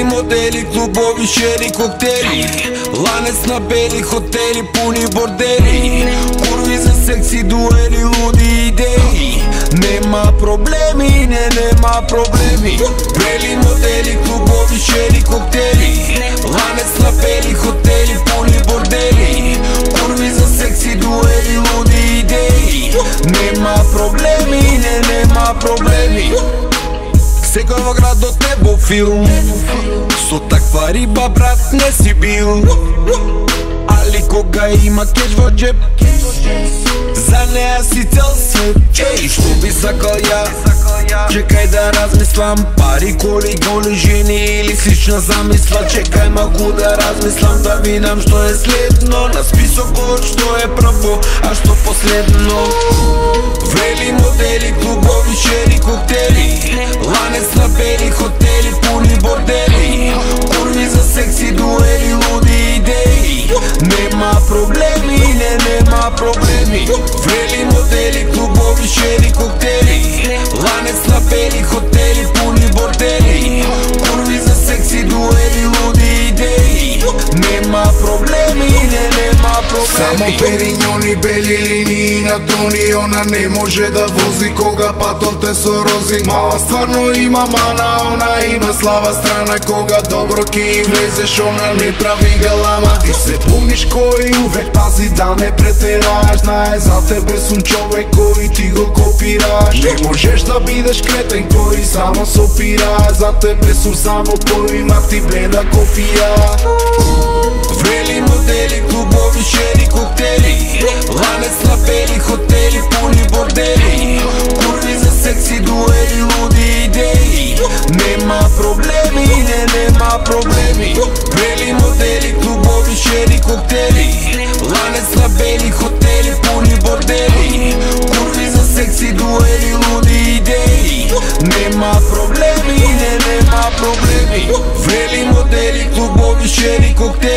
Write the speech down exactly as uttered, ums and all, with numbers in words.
Врели модели, клубови, шери, коктейли, ланец на бели хотели, пуни бордели, курви за секси, дуели, луди идеи. Нема проблеми, не, нема проблеми. Врели модели, клубови, шери, коктейли, ланец на бели хотели, пуни бордели, курви за секси, дуели, луди идеи. Нема проблеми, не, нема проблеми. Секој во градот е во филм, со таква риба брат не си бил. Али кога има кеш во джеб, за неа си цел свет. Ей, што би сакал ја? Чекај да размислам, пари, коли, голи жени или слична замисла. Чекај малку да размислам, да видам што е следно на списокот, што е прво, а што последно. Врели модели, клубови, шери, коктейли, ланец на бели хотели, пуни бордели, курви за секси, дуели, луди идеи. Нема проблеми, не, нема проблеми. Врели модели, клубови, шери, коктейли, ланец на бели хотели, пуни бордели, курви за секси, дуели, луди идеи. Нема проблеми, не, нема проблеми. Само периньони, бели линии на тони. Она не може да вози кога патот е со рози. Мала стварно има мана, она има слава страна. Кога добро ки влезеш, она не прави галама. Ти се помниш кој увек пази да не претераш. Знае за тебе сум човек кој ти го копираш. Не можеш да бидеш кретен кој само сопира. За тебе сум само кој има ти бледа копија. Врели модели, клубови, шери, коктейли, ланец на бели хотели, пуни бордели, курви за секси, дуели, луди идеи. Нема проблеми, не, нема проблеми. Врели модели, клубови, шери, коктейли, ланец на бели хотели, пуни бордели, курви за секси, дуели, луди идеи. Нема проблеми, не, нема проблеми. Врели модели, клубови, шери, коктейли,